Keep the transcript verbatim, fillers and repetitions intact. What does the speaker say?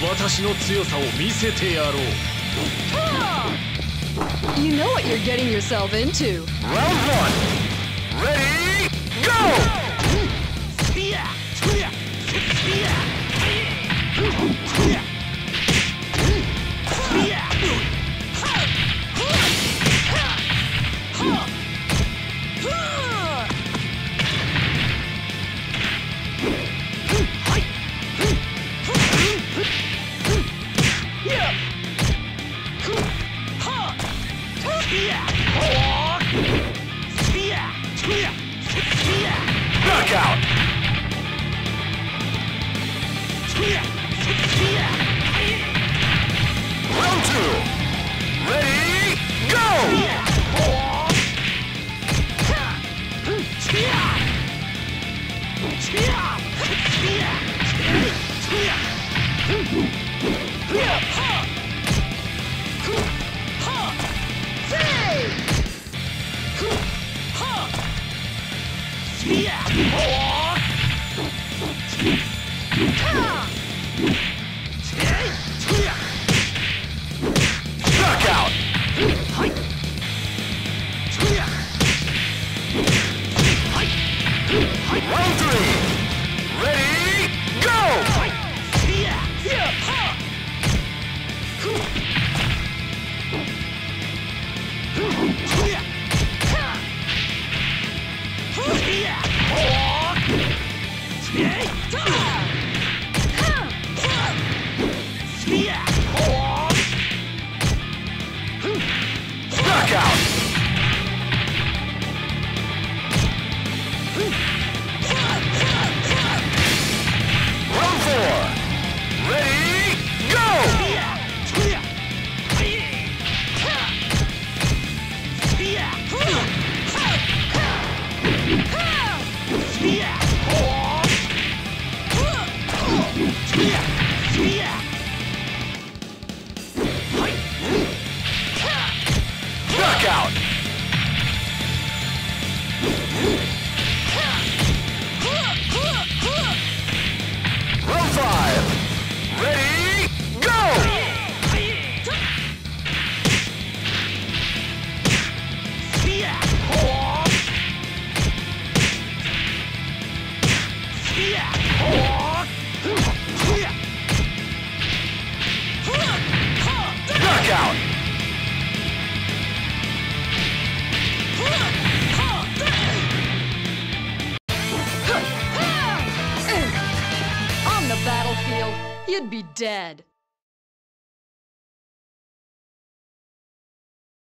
私の強さを見せてやろう。 You know what you're getting yourself into. Round one. Ready, go! Knockout! Round two. Ready, go! Knockout! Round three. Ready, go! Knockout! Round four. Ready, go! Knockout! Round five. Ready, go! Knockout! On the battlefield, you'd be dead.